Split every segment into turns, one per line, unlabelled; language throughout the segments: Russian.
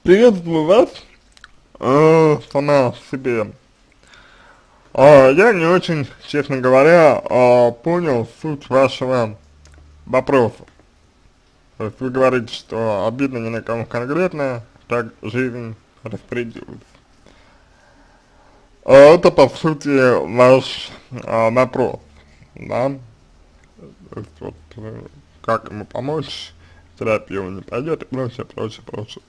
Приветствую вас, сама себе. Я не очень, честно говоря, понял суть вашего вопроса. То есть вы говорите, что обидно не на кого конкретно, так жизнь распорядилась. Это, по сути, ваш вопрос, да? То есть вот, как ему помочь, терапия его не пойдет и прочее, прочее, прочее.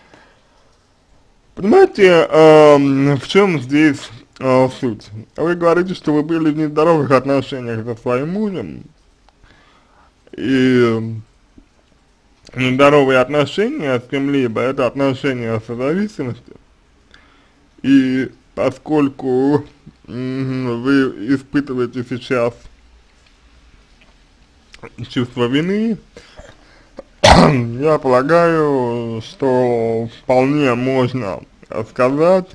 Понимаете, в чем здесь суть? Вы говорите, что вы были в нездоровых отношениях со своим мужем, и нездоровые отношения с кем-либо — это отношения созависимости, и поскольку вы испытываете сейчас чувство вины, я полагаю, что вполне можно сказать,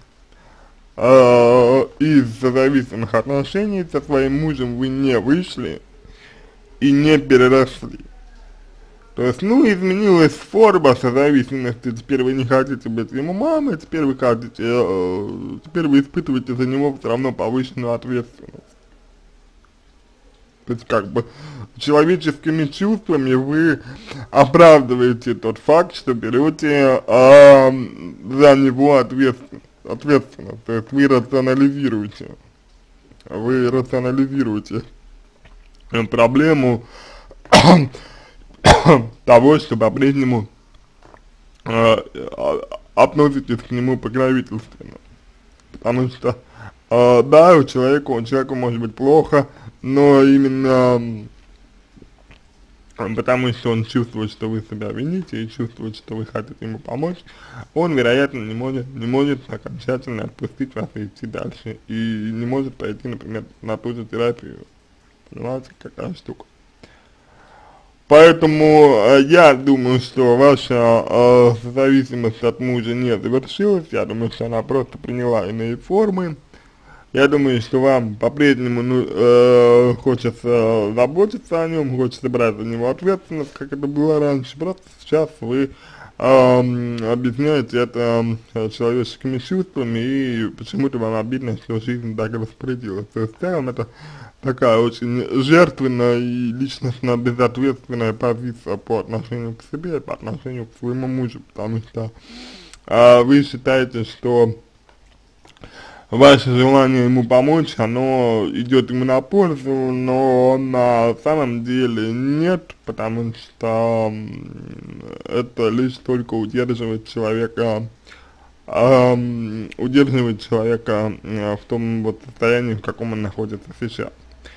из зависимых отношений со своим мужем вы не вышли и не переросли. То есть, ну, изменилась форма созависимости, теперь вы не хотите быть ему мамой, теперь вы хотите, теперь вы испытываете за него все равно повышенную ответственность. То есть, как бы, человеческими чувствами вы оправдываете тот факт, что берете за него ответственность, то есть вы рационализируете проблему того, что по-прежнему относитесь к нему покровительственно. Потому что, да, у человека может быть плохо, но именно потому что он чувствует, что вы себя вините, и чувствует, что вы хотите ему помочь, он, вероятно, не может окончательно отпустить вас и идти дальше, и не может пойти, например, на ту же терапию. Понимаете, какая штука. Поэтому я думаю, что ваша зависимость от мужа не завершилась, я думаю, что она просто приняла иные формы. Я думаю, что вам по-прежнему хочется заботиться о нем, хочется брать за него ответственность, как это было раньше. Просто сейчас вы объясняете это человеческими чувствами, и почему-то вам обидно, что жизнь так распорядилась. То есть в целом это такая очень жертвенная и личностно безответственная позиция по отношению к себе и по отношению к своему мужу, потому что вы считаете, что ваше желание ему помочь, оно идет ему на пользу, но на самом деле нет, потому что это лишь только удерживает человека в том вот состоянии, в каком он находится сейчас.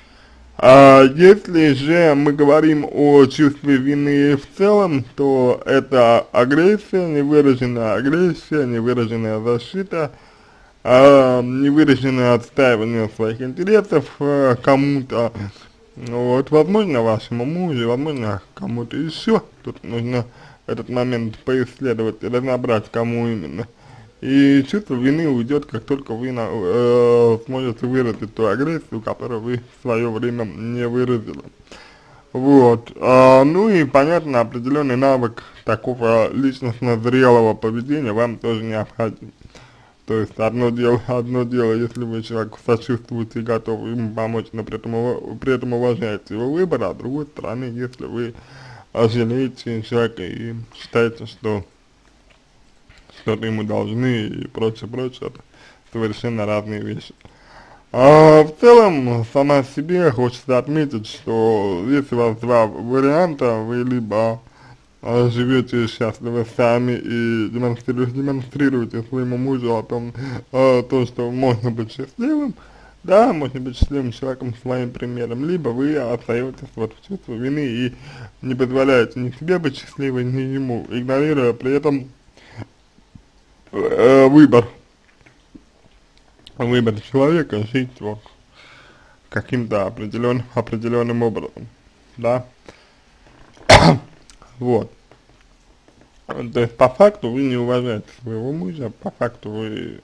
Если же мы говорим о чувстве вины в целом, то это агрессия, невыраженная защита, невыраженное отстаивание своих интересов кому-то, вот, возможно, вашему мужу, возможно, кому-то еще, тут нужно этот момент поисследовать и разобрать, кому именно. И чувство вины уйдет, как только вы сможете выразить ту агрессию, которую вы в свое время не выразили. Вот, ну и, понятно, определенный навык такого личностно зрелого поведения вам тоже необходим. То есть одно дело, если вы человеку сочувствуете и готовы ему помочь, но при этом уважаете его выбор, а с другой стороны, если вы жалеете человека и считаете, что что-то ему должны и прочее, прочее, это совершенно разные вещи. В целом, сама себе хочется отметить, что здесь у вас два варианта: вы либо живете счастливы сами и демонстрируете своему мужу о том, то, что можно быть счастливым, да, можно быть счастливым человеком своим примером, либо вы остаетесь вот в чувстве вины и не позволяете ни себе быть счастливым, ни ему, игнорируя при этом выбор человека жить вот каким-то определенным образом, да. Вот. То есть по факту вы не уважаете своего мужа, по факту вы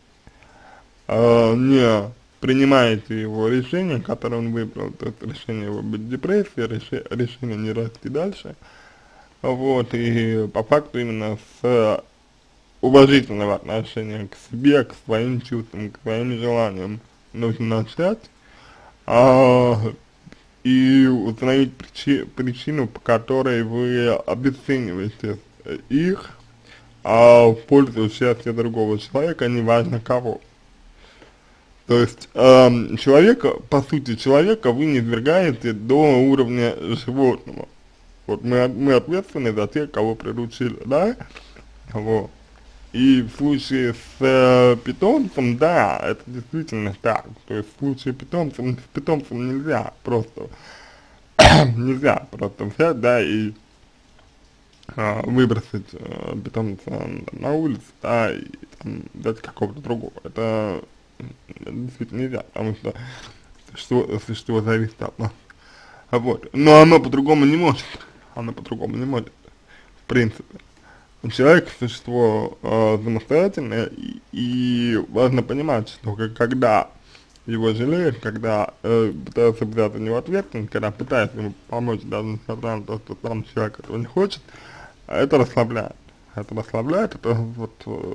не принимаете его решение, которое он выбрал, то есть решение его быть в депрессии, решение не расти дальше. Вот, и по факту именно с уважительного отношения к себе, к своим чувствам, к своим желаниям нужно начать, а, и установить причину, по которой вы обесцениваете их, в пользу счастья другого человека, неважно кого. То есть, человека, по сути, человека вы не свергаете до уровня животного. Вот мы ответственны за тех, кого приручили, да, вот. И в случае с питомцем, да, это действительно так. То есть в случае с питомцем нельзя просто, нельзя просто взять, да, и выбросить питомца на улицу, да, и там, взять какого-то другого. Это действительно нельзя, потому что существо зависит от нас. Вот. Но оно по-другому не может. Оно по-другому не может, в принципе. Человек существо самостоятельное, и важно понимать, что когда его жалеют, когда пытаются взять за него ответственность, когда пытаются ему помочь, даже несмотря на то, что сам человек этого не хочет, это расслабляет. Это расслабляет, это вот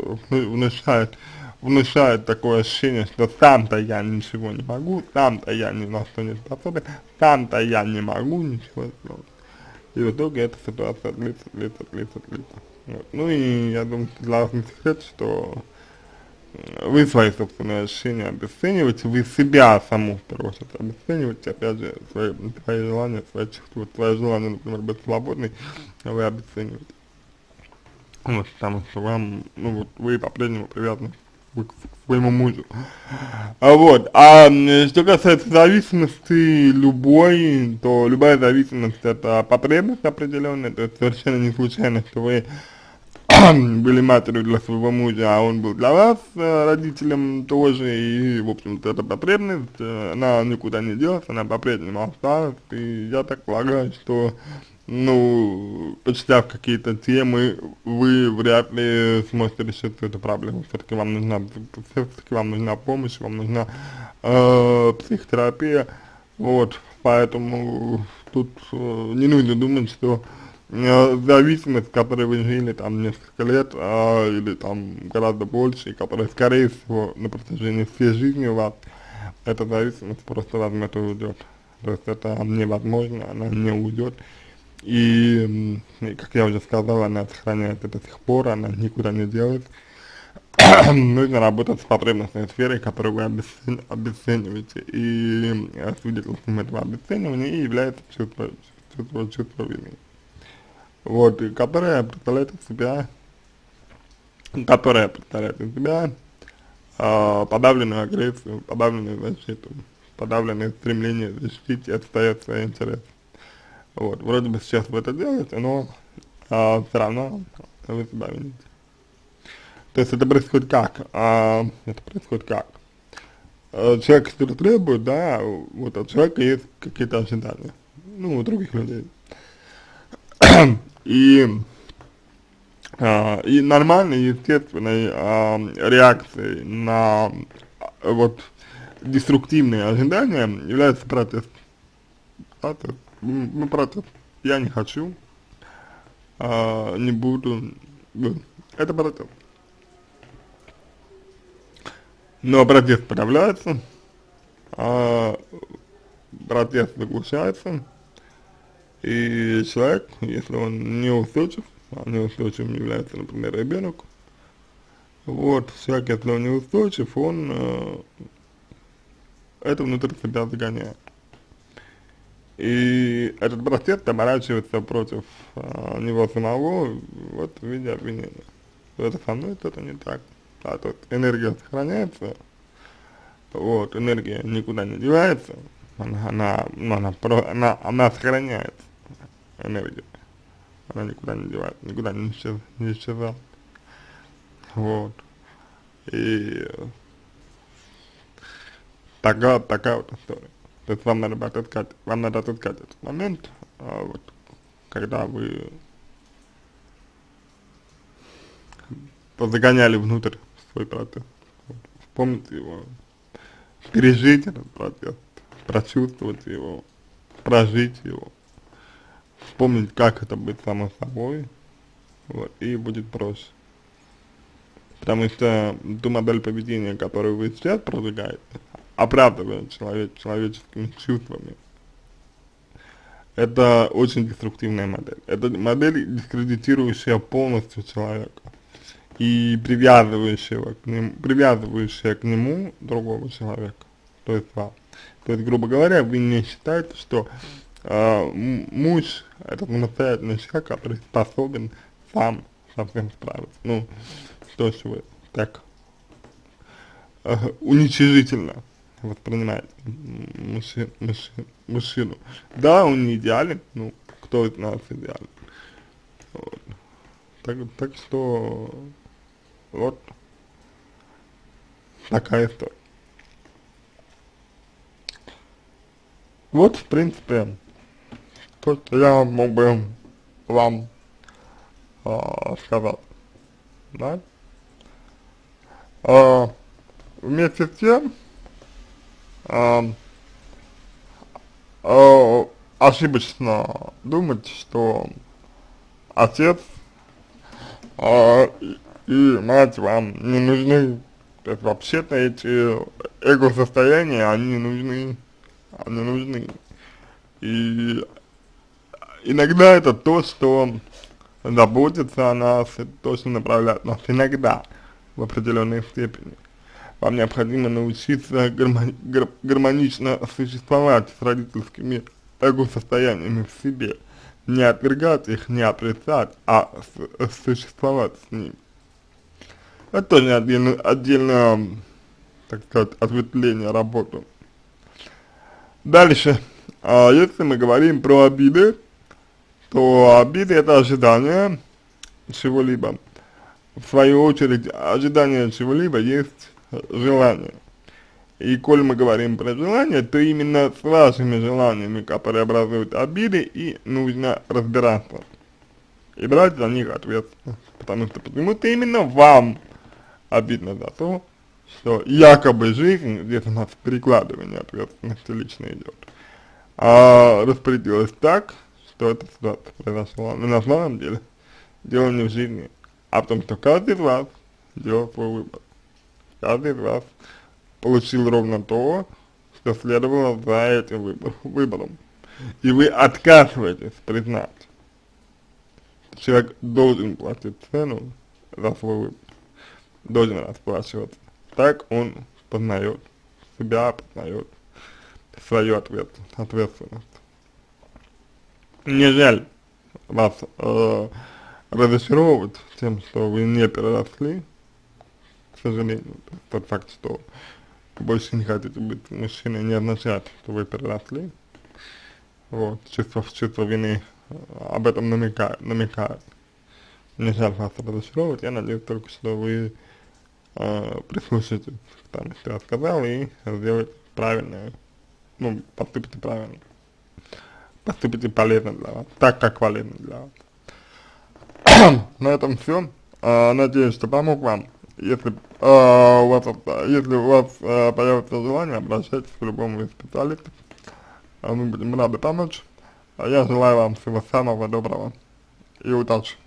внушает такое ощущение, что сам-то я ничего не могу, сам-то я ни на что не способен, сам-то я не могу ничего сделать. И в итоге эта ситуация длится. Вот. Ну и я думаю, для вас не секрет, что вы свои собственные ощущения обесцениваете, вы себя саму, в первую очередь, обесцениваете, опять же, свои желания, свои чувства, свое желание, например, быть свободной, вы обесцениваете. Вот, потому что вам, ну вот, вы по-прежнему привязаны к своему мужу. Вот, что касается зависимости любой, то любая зависимость это потребность определенная, то есть совершенно не случайно, что вы были матерью для своего мужа, а он был для вас родителем тоже, и, в общем-то, эта потребность, она никуда не делась, она по-прежнему осталась, и я так полагаю, что, ну, почитав какие-то темы, вы вряд ли сможете решить эту проблему, все-таки вам нужна помощь, вам нужна психотерапия, вот, поэтому тут не нужно думать, что зависимость, в которой вы жили там несколько лет, или там гораздо больше, и которая, скорее всего, на протяжении всей жизни у вас, эта зависимость просто возьмет и уйдет. То есть это невозможно, она не уйдет. И, как я уже сказал, она сохраняется до сих пор, она никуда не делается. Нужно работать с потребностной сферой, которую вы обесцениваете. И свидетельством этого обесценивания и является чувство вины. Вот, и которая представляет из себя подавленную агрессию, подавленную защиту, подавленное стремление защитить и отстоять свои интересы. Вот, вроде бы сейчас вы это делаете, но все равно вы себя вините. То есть это происходит как? Человек что-то требует, да, вот от человека есть какие-то ожидания, ну, у других людей. И нормальной, естественной реакцией на вот деструктивные ожидания является протест. Протест. Я не хочу, не буду. Это протест. Но протест подавляется, протест заглушается, и человек, если он неустойчив, а неустойчивым является, например, ребенок, вот, человек, если он неустойчив, он это внутрь себя загоняет. И этот протест оборачивается против него самого, вот, в виде обвинения. Это со мной что-то не так. А тут энергия сохраняется, вот, энергия никуда не девается, она сохраняется, энергия, она никуда не девается, никуда не исчезает, вот, и такая вот история. То есть вам надо отыскать этот момент, вот, когда вы загоняли внутрь свой протест, вот, вспомнить его, пережить этот протест, прочувствовать его, прожить его, вспомнить, как это быть само собой, вот, и будет проще. потому что ту модель поведения, которую вы сейчас продвигаете, оправдывая человеческими чувствами, это очень деструктивная модель. Это модель, дискредитирующая полностью человека и привязывающая к нему другого человека, то есть вас. То есть, грубо говоря, вы не считаете, что муж — это самостоятельный человек, который способен сам совсем справиться. Ну, что ж вы так уничижительно воспринимаете мужчину. Да, он не идеален, ну, кто из нас идеален. Вот. Так что вот такая история. Вот, в принципе, то, что я мог бы вам сказать, да. Вместе с тем, ошибочно думать, что отец и мать вам не нужны. То есть вообще-то эти эго-состояния, они нужны. И иногда это то, что заботится о нас, это то, что направляет нас иногда в определенной степени. Вам необходимо научиться гармонично существовать с родительскими эго-состояниями в себе. Не отвергать их, не отрицать, а существовать с ними. Это тоже отдельно, так сказать, ответвление работы. Дальше, если мы говорим про обиды, то обиды — это ожидание чего-либо. В свою очередь, ожидание чего-либо есть желание. И коль мы говорим про желания, то именно с вашими желаниями, которые образуют обиды, и нужно разбираться. И брать за них ответственность. Потому что почему-то именно вам обидно за то, что якобы жизнь, здесь у нас перекладывание ответственности лично идет, распорядилась так, что эта ситуация произошла. Но на самом деле дело не в жизни, а в том, что каждый из вас делал свой выбор. Каждый из вас получил ровно то, что следовало за этим выбором. И вы отказываетесь признать, что человек должен платить цену за свой выбор, должен расплачиваться. Так он познает себя, познает свою ответственность. Не жаль вас разочаровывать тем, что вы не переросли, к сожалению. Тот факт, что вы больше не хотите быть мужчиной, не означает, что вы переросли. Вот, чувство вины об этом намекает. Не жаль вас разочаровывать, я надеюсь только, что вы прислушайтесь к тому, что я сказал, и сделаете правильное, ну, поступите правильно. Поступите полезно для вас, так как полезно для вас. На этом все. Надеюсь, что помог вам. Если у вас появится желание, обращайтесь к любому из специалистов. Мы будем рады помочь. Я желаю вам всего самого доброго и удачи.